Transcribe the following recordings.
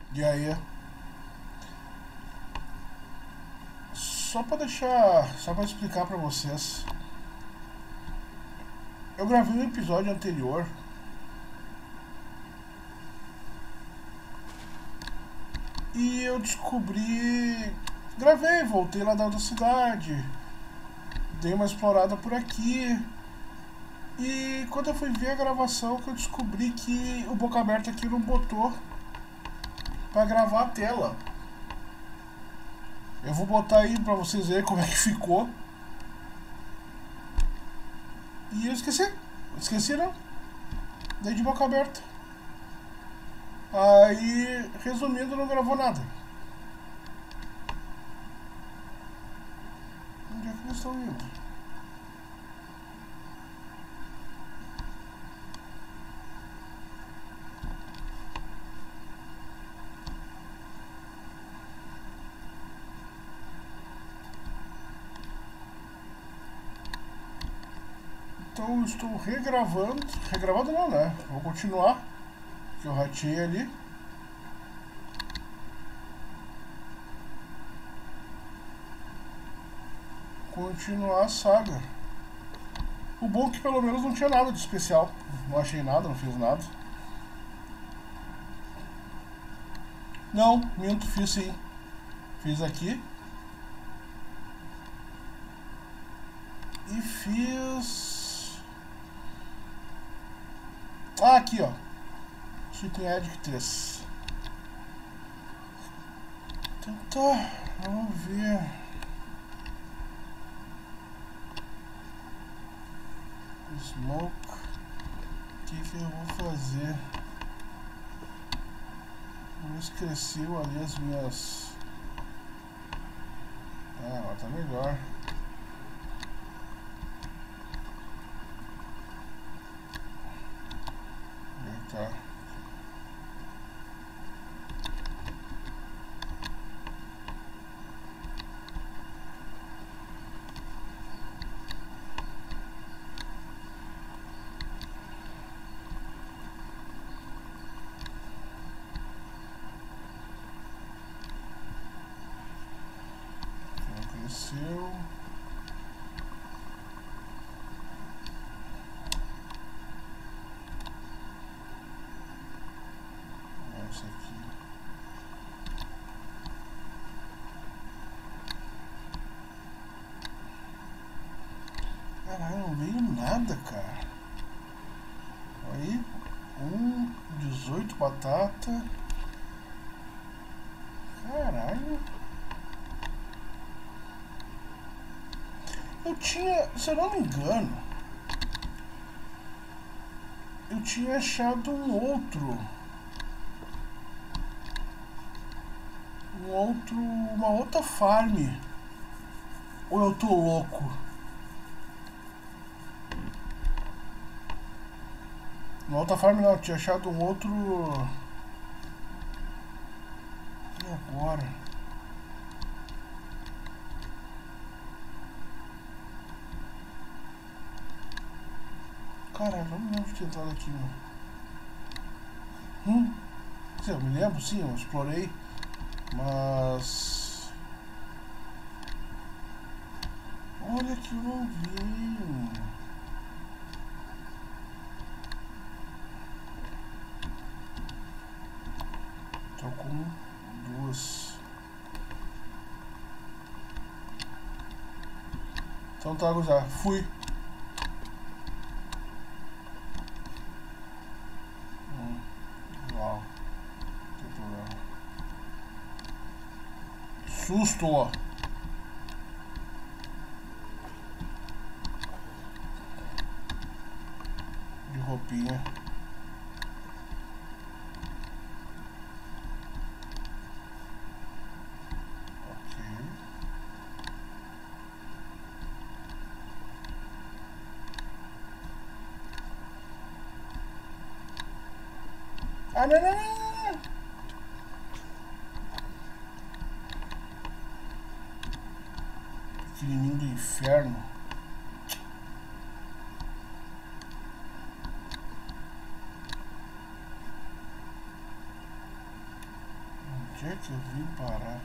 E aí, só pra explicar pra vocês, eu gravei um episódio anterior e eu descobri, gravei, voltei lá da outra cidade, dei uma explorada por aqui e quando eu fui ver a gravação que eu descobri que o Boca Aberta aqui não botou pra gravar a tela. Eu vou botar aí pra vocês verem como é que ficou. E eu esqueci. Esqueci não. Dei de boca aberta. Aí, resumindo, não gravou nada. Onde é que eles estão indo? Então eu estou regravando. Regravando não, né? Vou continuar. Que eu ratei ali. Continuar a saga. O bom é que pelo menos não tinha nada de especial. Não achei nada, não fiz nada. Não, minto, fiz sim. Fiz aqui. E fiz... Ah, aqui ó. Chicken Edge 3. Então tá, vamos ver. Smoke. O que eu vou fazer? Não esqueceu ali as minhas... Ah, ela tá melhor. Tá. Cresceu. Esse aqui. Caralho, não veio nada, cara. Aí, 18 batata. Caralho. Eu tinha, se eu não me engano, eu tinha achado uma outra farm. Ou eu tô louco? Uma outra farm não, eu tinha achado um outro... E agora? Caralho, não me lembro de ter entrado aqui, mano. Eu me lembro, sim, eu explorei. Mas... Olha que eu não vi. Tô com duas. Então tá, já fui. Uau, não tem problema. Susto, ó. De roupinha. Ok. Ah, não, não, não. Pequenininho do inferno. Onde é que eu vim parar?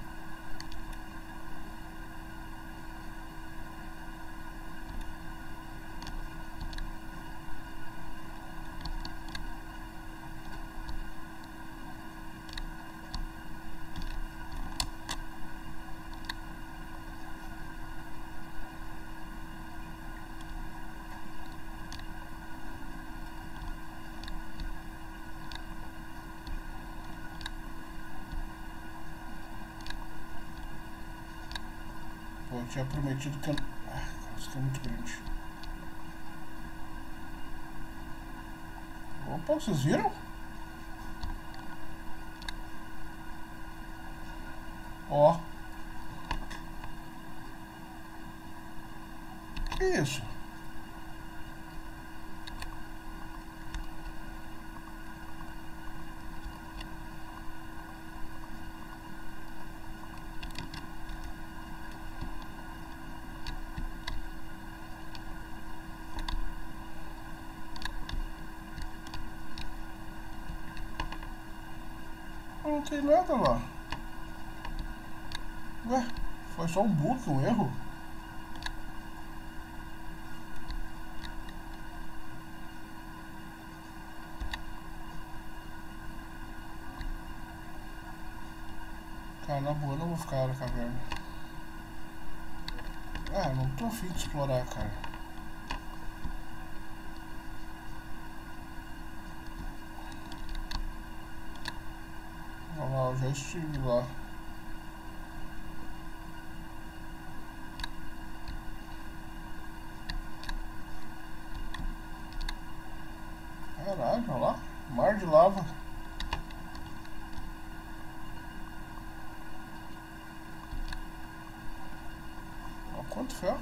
Pô, eu tinha prometido que eu... Ah, isso aqui é muito grande. Opa, vocês viram? Ó. Que isso? Não tem nada lá. Ué, foi só um bug, um erro? Cara, na boa, eu não vou ficar na caverna. Ah, não tô afim de explorar, cara. Olha lá, eu já estive lá. Caralho, olha lá. Mar de lava. Olha quanto ferro.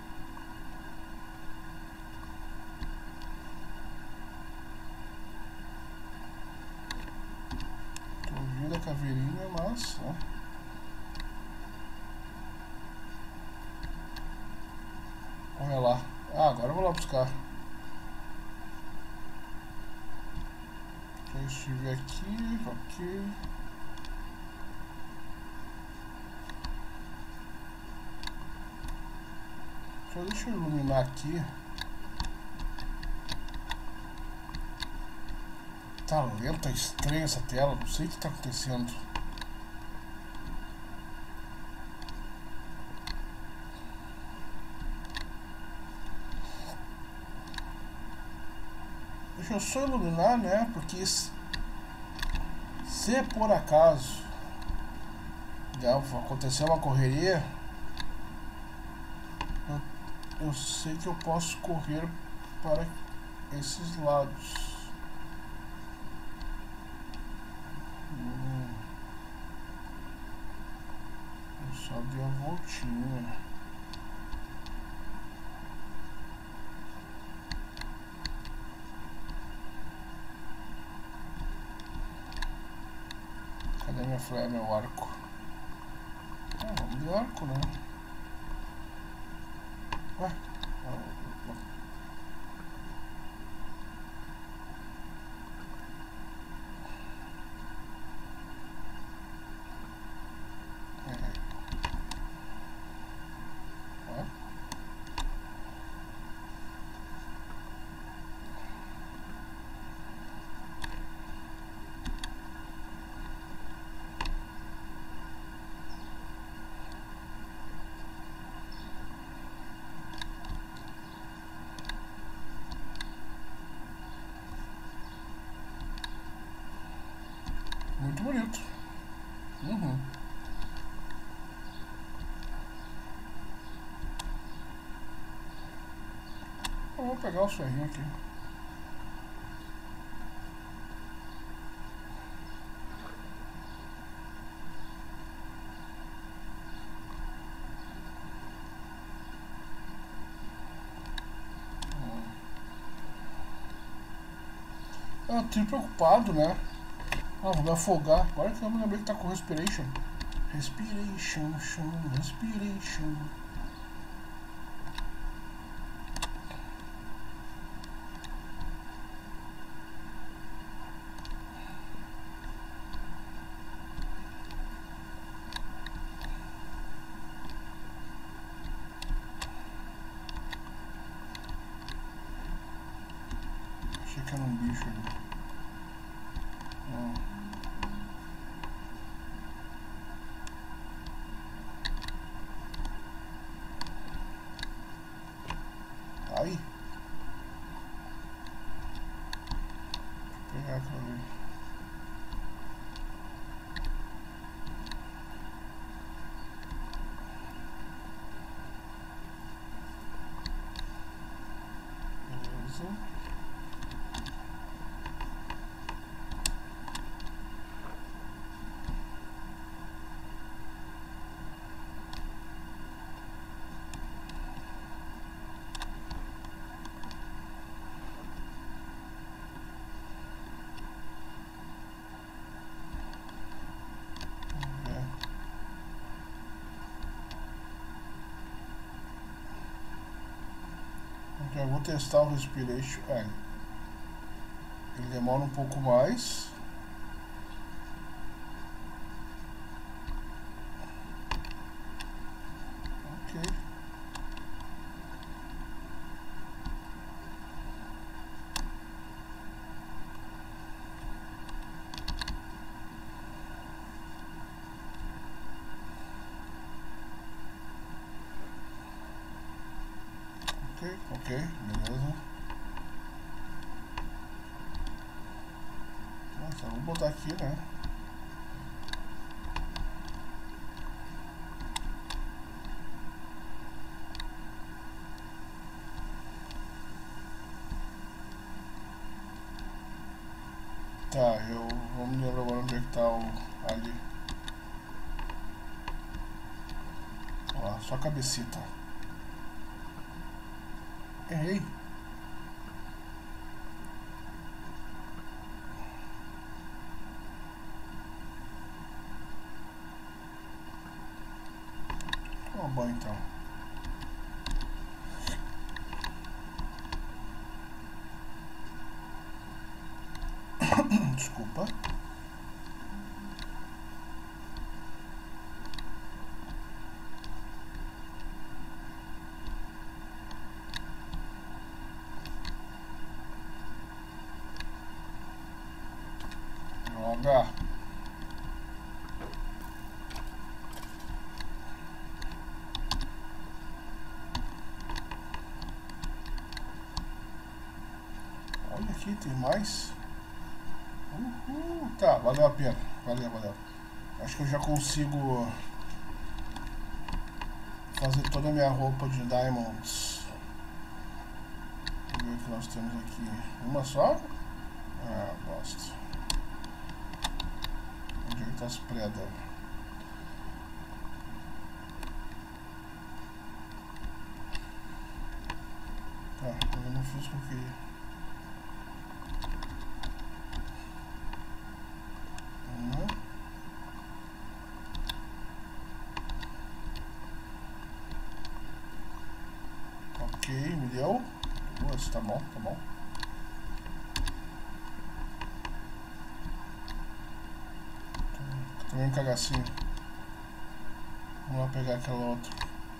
Tô ouvindo a caveirinha, mas... Ó. Olha lá. Ah, agora eu vou lá buscar. Já estive aqui, ok. Só deixa eu iluminar aqui. Tá lenta, estranha essa tela, não sei o que tá acontecendo. Deixa eu só iluminar, né? Porque se por acaso já acontecer uma correria, eu sei que eu posso correr para esses lados. Eu só dei a voltinha. Cadê minha flare, meu arco? Ah, vamos de arco, né? Ué? Muito bonito. Uhum. Eu vou pegar o ferrinho aqui. Eu tô preocupado, né? Ah, vou me afogar. Agora que eu me lembrei que tá com respiration. Respiration, respiration. vou testar o Respiration. Ele demora um pouco mais. Ok. Ok, beleza. Nossa, vou botar aqui, né? Tá, eu vou me lembrar agora onde é que tá o ali. Ó, só a cabecita. Errei. Toma banho então. Desculpa. Joga. Olha aqui, tem mais. Tá, valeu a pena. Valeu. Acho que eu já consigo fazer toda a minha roupa de diamonds. Vamos ver o que nós temos aqui. Uma só? Ah, bosta. Onde é que tá as predas? Tá, eu não fiz o que eu queria. Ok, me deu. Duas, tá bom. Tomei um cagacinho. Vamos lá pegar aquela outra.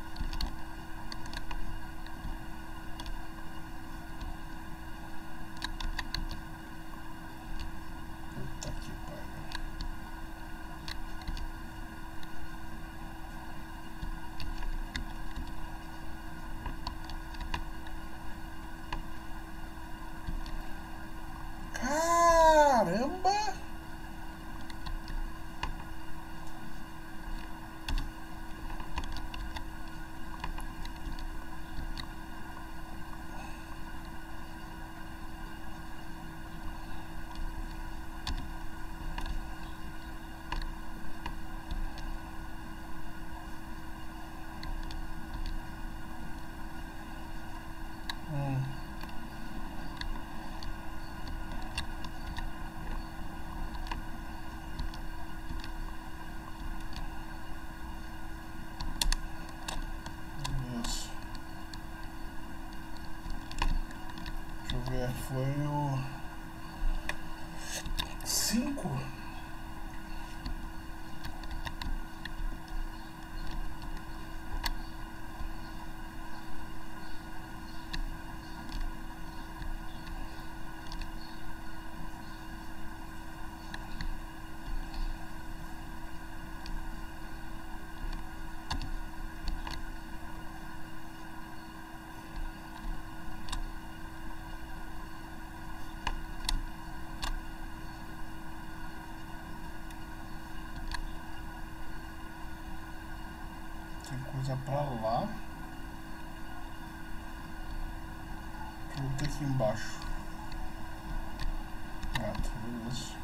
Puta que pariu. Caramba! Isso. Deixa eu ver, foi o 5. Tem coisa pra lá. Deixa eu ver aqui embaixo. Ah, tá, beleza.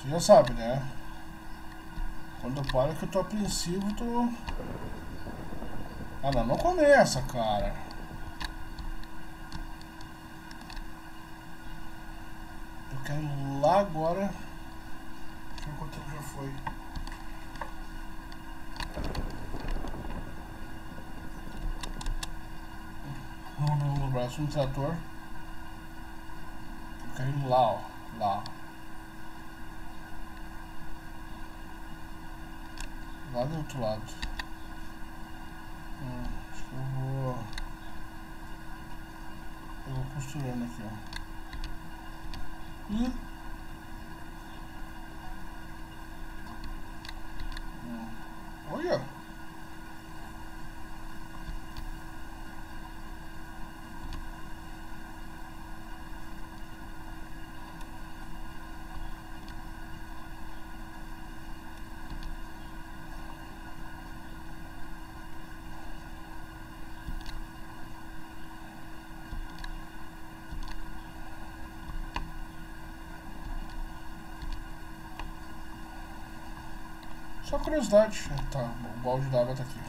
Você já sabe, né? Quando eu paro que eu tô apreensivo, tô... Ah, não, não começa, cara. Eu quero ir lá agora. Deixa eu ver quanto tempo já foi. No braço do trator. Eu quero ir lá, ó. Lá. Lá do outro lado. Acho que eu vou... Eu vou costurando aqui, ó. Olha! Só curiosidade. Tá, o balde d'água tá aqui.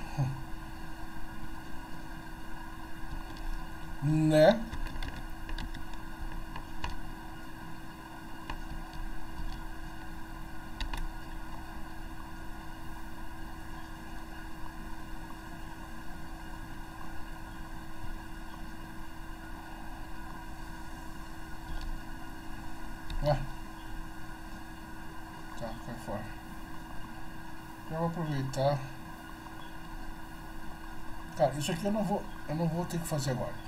Né? Ué. Tá, cai fora. Já vou aproveitar. Cara, isso aqui eu não vou ter que fazer agora.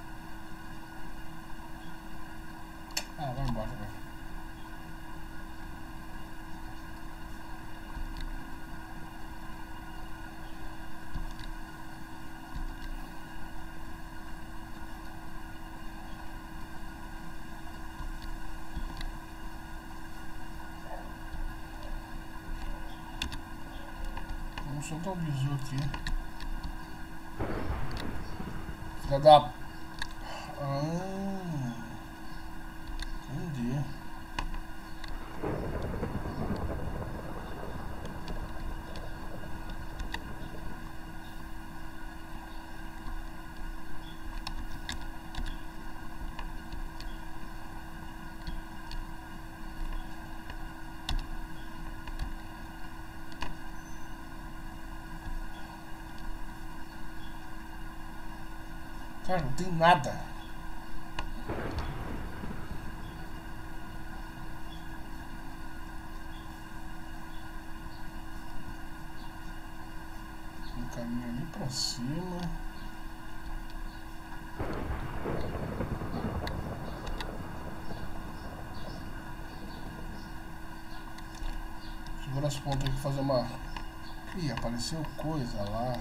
Ah, vai embora, velho. Vamos soltar um bizu aqui. Filha da... Entendi. Cara, não tem nada. Um caminho ali pra cima. Segura as pontas aqui, fazer uma... Ih, apareceu coisa lá.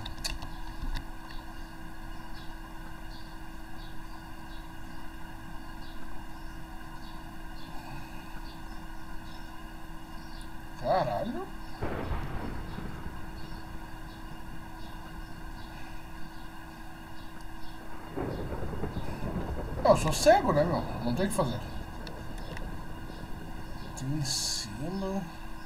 Caralho. Eu sou cego, né, meu? Não tem o que fazer. Aqui em cima.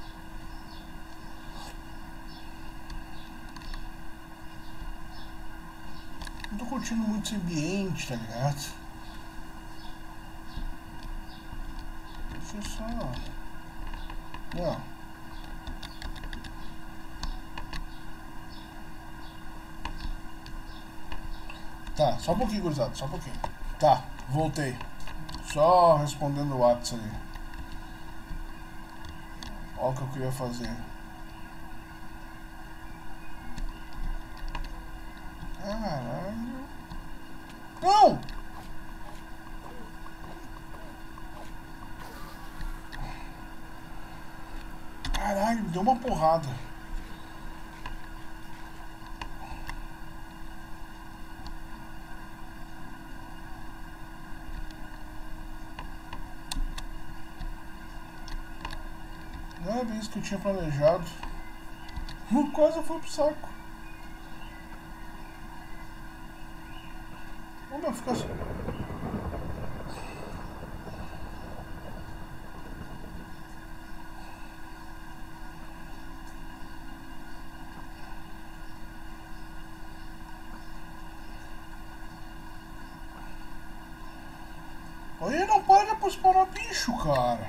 Não tô curtindo muito esse ambiente, tá ligado? Deixa eu só... Não. Tá, só um pouquinho, gurizada, só um pouquinho. Tá, voltei. Só respondendo o WhatsApp ali. Olha o que eu queria fazer. Caralho. Não! Caralho, me deu uma porrada. Não era isso que eu tinha planejado. Quase foi pro saco. Vamos ficar assim. Aí não para de spawnar bicho, cara.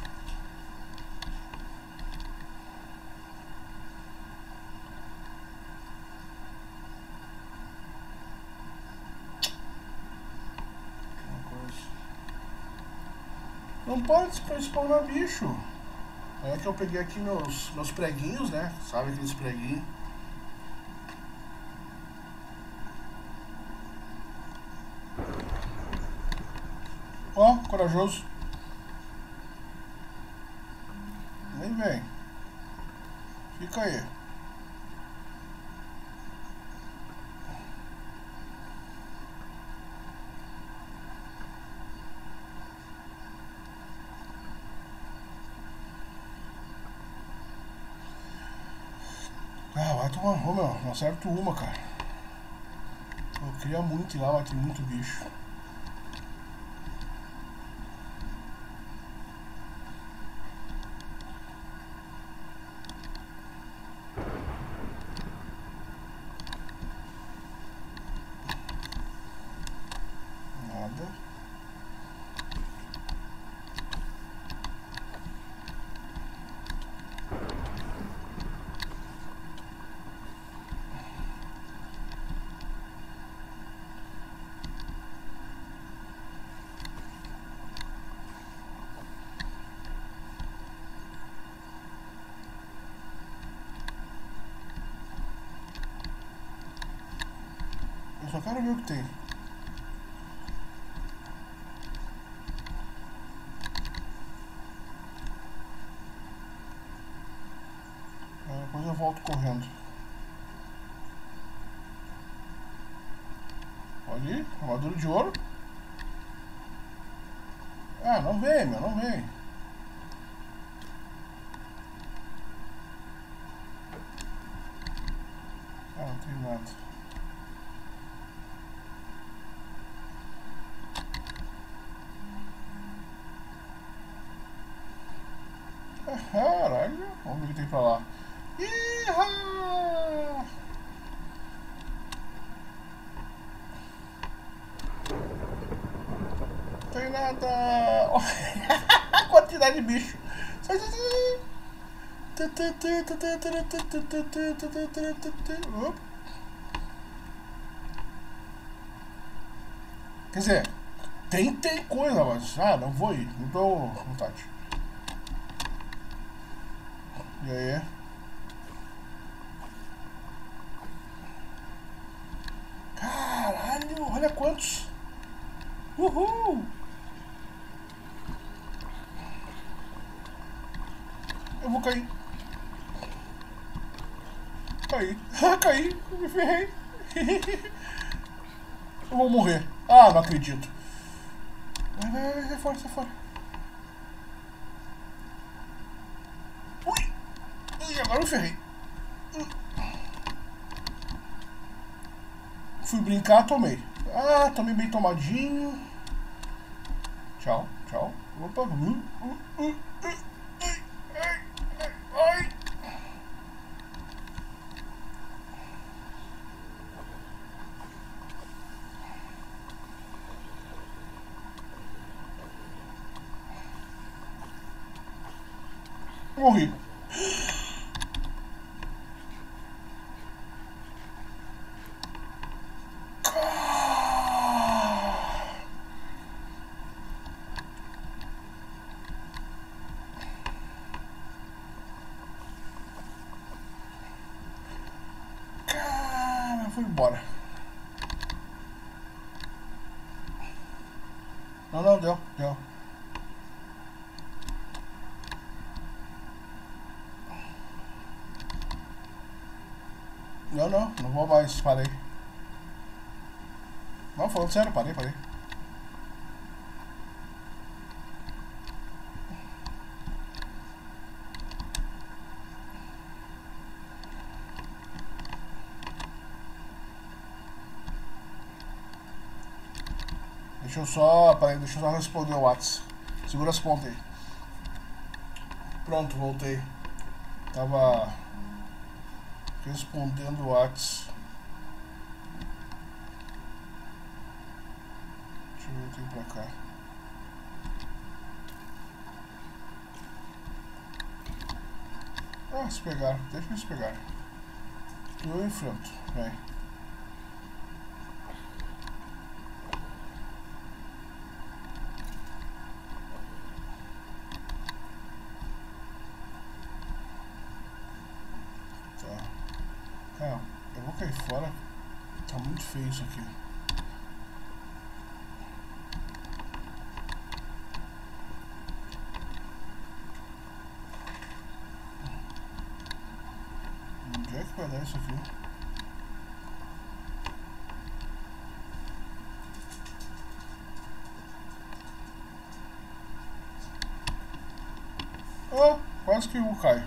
Não para de spawnar bicho. É que eu peguei aqui meus preguinhos, né? Sabe aqueles preguinhos? Ó, corajoso. Nem vem. Fica aí. Ah, vai tomar. Ô meu, não acerto uma, cara. Eu queria muito ir lá, mas tem muito bicho. Nada. Eu só quero ver o que tem. Depois eu volto correndo. Olha aí, armadura de ouro. Ah, não vem, meu, não vem. Ah, não tem nada. Caralho, vamos ver o que tem pra lá. Iha! Não tem nada. Quantidade de bicho. Sai, sai, sai. Quer dizer, tem coisa, mas não vou ir, não tô vontade. E aí? Caralho, olha quantos! Uhul! Eu vou cair. Caí. Caí, me ferrei. Eu vou morrer. Ah, não acredito. Vai, sai fora, sai fora. Ui! Ui, agora eu me ferrei. Fui brincar, tomei. Ah, tomei bem tomadinho. Tchau, tchau. Opa. Ai. Morri. Cara, foi embora. Não, não, deu, deu. Não, não, não vou mais, parei. Não, falando sério, parei, parei. Deixa eu só, peraí, deixa eu só responder o WhatsApp. Segura as pontas aí. Pronto, voltei. Tava respondendo o WhatsApp. Deixa eu ver aqui pra cá. Ah, se pegar. Deixa eles pegar. Que eu enfrento. Vai. Tá. Ah, eu vou cair fora. Tá muito feio isso aqui. Onde é que vai dar isso aqui? Oh, quase que eu caio.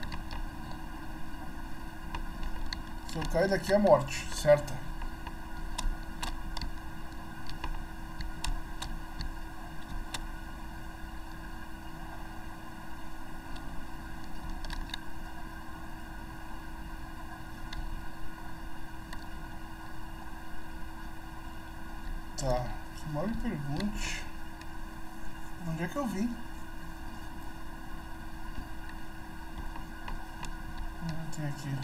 Se eu cair daqui é morte, certa. Tá, que mal me pergunte. Onde é que eu vim? Tem aqui.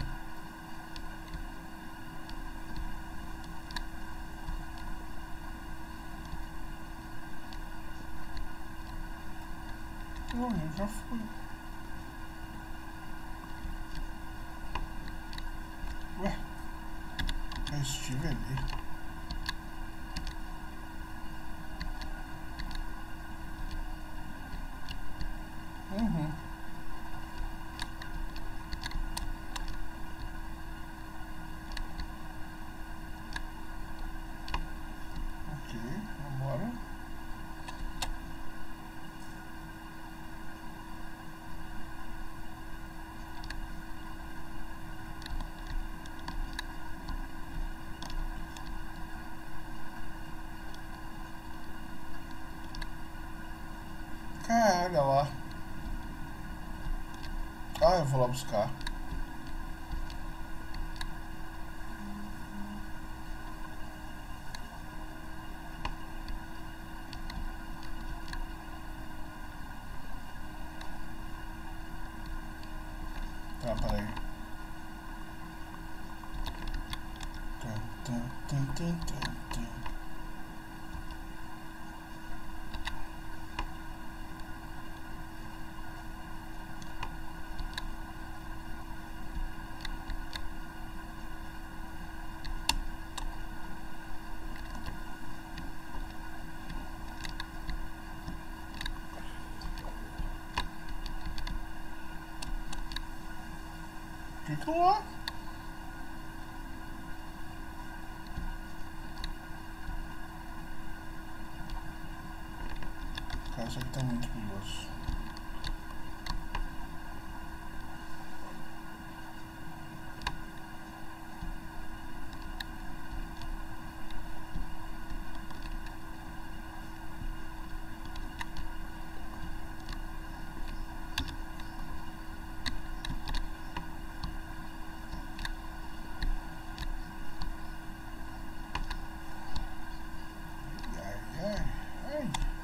Não, eu já fui. Ué, já estive ali. Uhum. Ok, vambora. Olha lá. Ah, eu vou lá buscar. Tá, peraí. Tum, tum, tum, tum, tum, tum. Fica lá. Cara, isso aqui tá muito perigoso. Ai, ai, ai.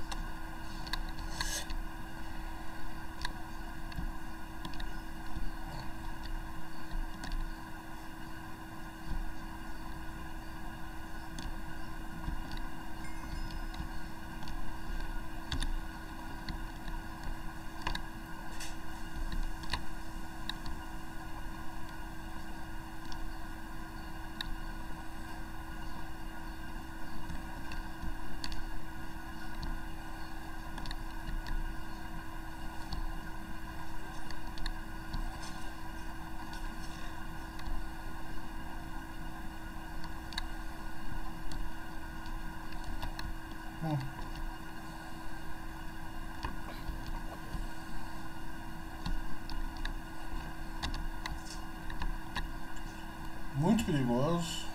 Muito perigoso.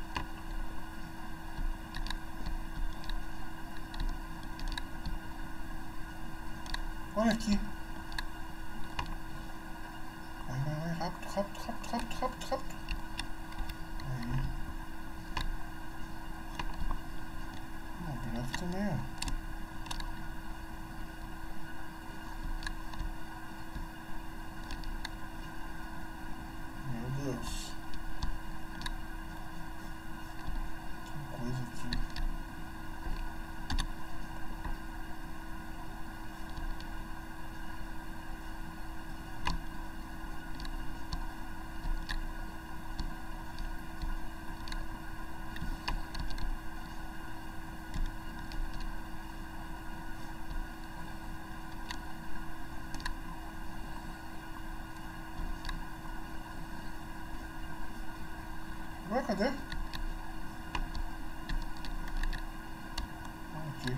Olha aqui. Vai, vai, vai. Rápido, rápido, rápido, rápido, rápido, rápido. Aí. Não, pior aqui também, ó. Cadê? Aqui.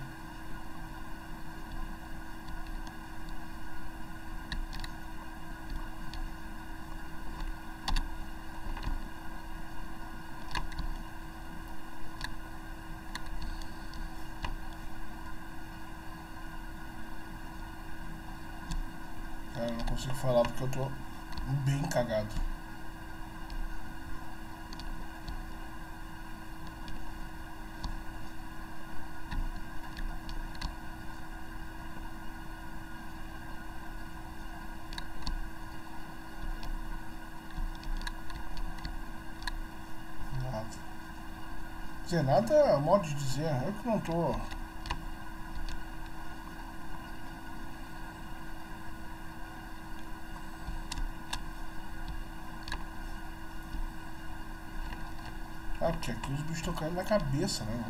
Cara, eu não consigo falar porque eu tô bem cagado. Nada. Dizer nada é modo de dizer, eu que não tô. Ah, porque aqui os bichos estão caindo na cabeça, né?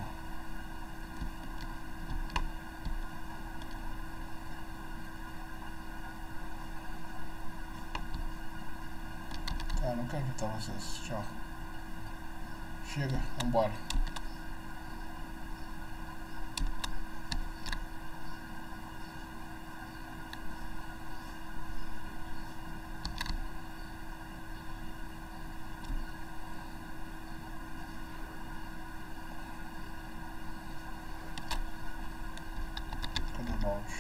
Ah, não quero evitar vocês. Tchau. Chega, vambora. Cadê o balde?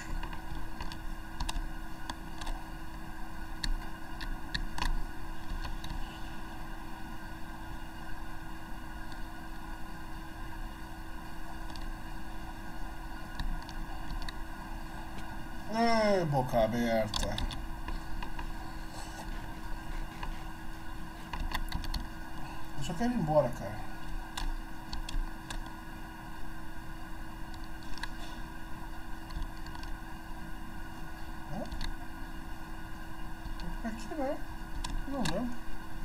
Ei, boca aberta. Eu só quero ir embora, cara. Hã? Aqui não. Não lembro.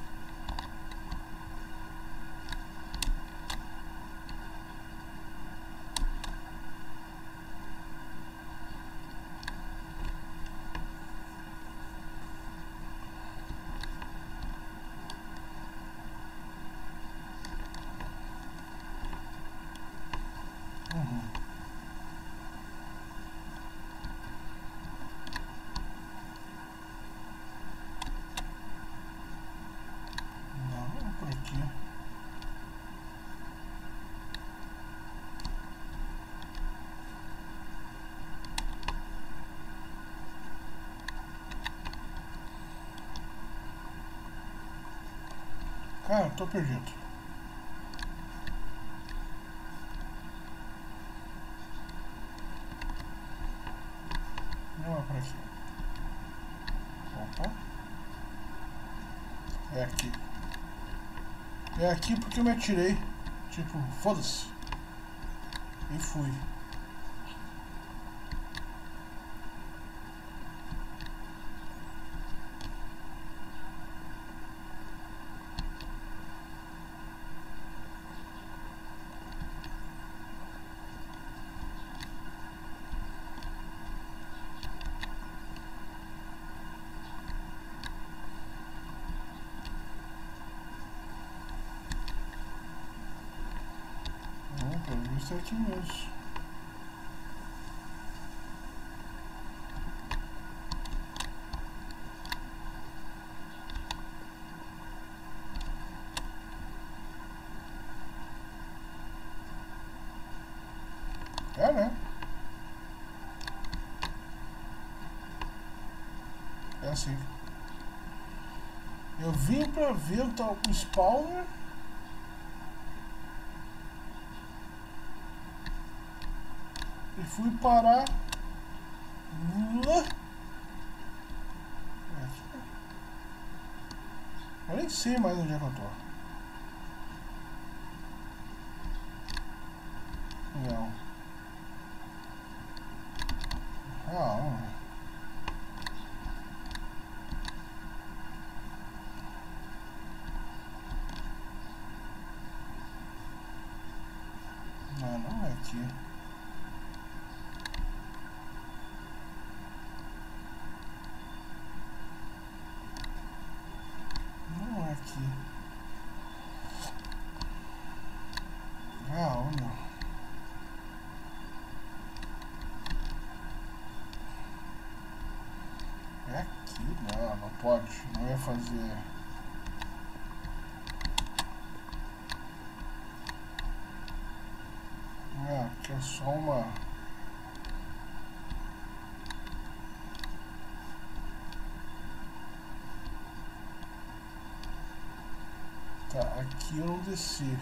Uhum. Não, por aqui. Cara, tô perdido. Não é por aqui. Opa. É aqui. É aqui porque eu me atirei. Tipo, foda-se. E fui. Não, pelo visto é aqui mesmo. É, né? É assim. Eu vim pra ver o tal spawner. E fui parar lá. Eu nem sei mais onde é que eu tô. Não. Ah, não, não é aqui. Não é aqui. Aqui não pode. Não ia fazer. Aqui é só uma. Tá, aqui eu não desci.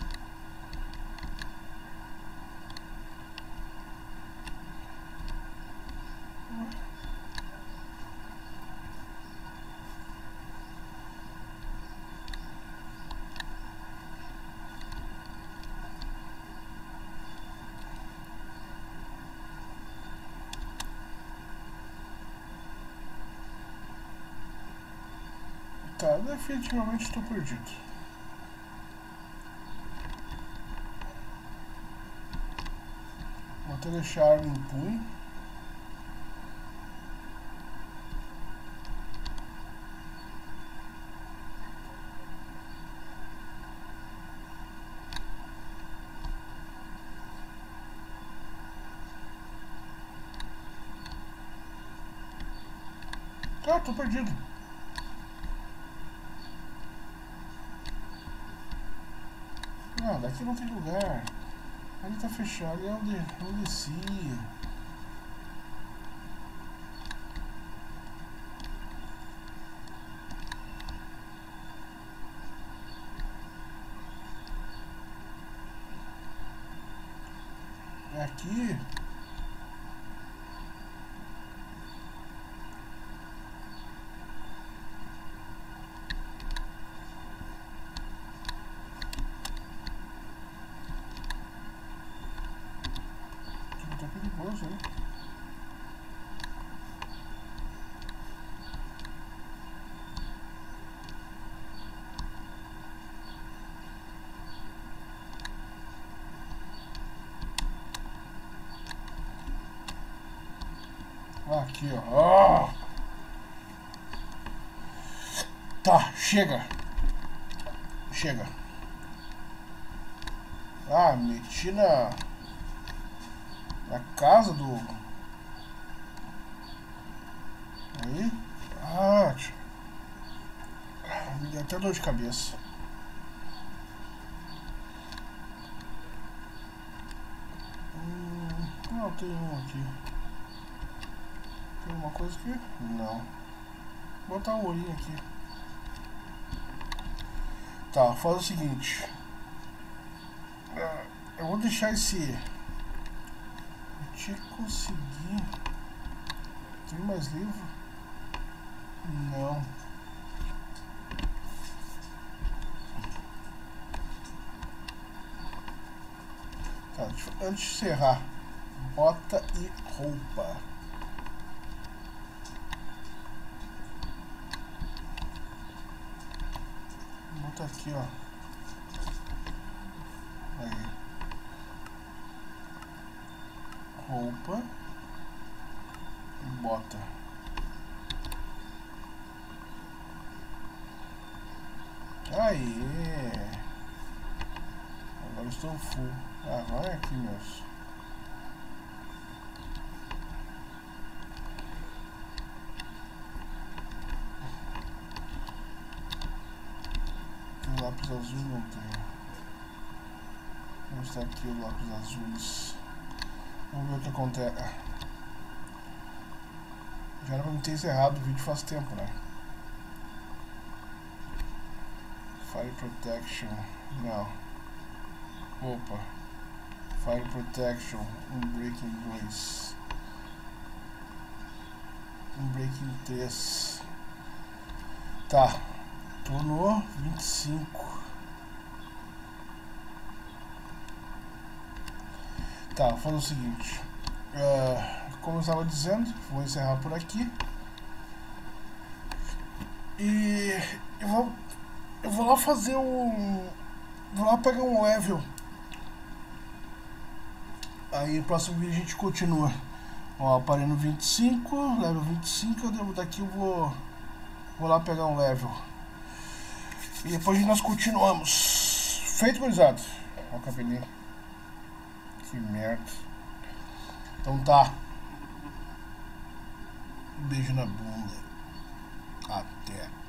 Tá, definitivamente estou perdido. Vou até deixar a arma em punho. Ah, tô perdido. Ah, daqui não tem lugar. Ali tá fechado, ali é onde eu desci. É aqui. Tá perigoso, hein? Aqui, ó. Tá, chega. Chega. Ah, meti na casa do... Aí. Ah, me deu até dor de cabeça. Não, tem um aqui. Tem alguma coisa aqui? Não. Vou botar um olhinho aqui. Tá, faz o seguinte. Eu vou deixar esse... Eu tinha que conseguir... Tem mais livro? Não. Tá, antes de encerrar, bota e roupa. Vou botar aqui, ó. Aí. Roupa e bota. Aê! Agora estou full. Ah, vai aqui, meus. Tem lápis azul? Não tem. Onde está aqui o lápis azuis? Vamos ver o que acontece. Já era pra me ter encerrado o vídeo faz tempo, né? Fire Protection. Não. Opa. Fire Protection. Breaking 2. Breaking 3. Tá. Tô no 25. Tá, vou fazer o seguinte. Como eu estava dizendo, vou encerrar por aqui. E eu vou lá fazer um... Vou lá pegar um level. Aí no próximo vídeo a gente continua. Ó, parei no 25, level 25, daqui eu vou lá pegar um level. E depois nós continuamos. Feito, gurizada. Ó o cabelinho. Que merda. Então tá. Beijo na bunda. Até.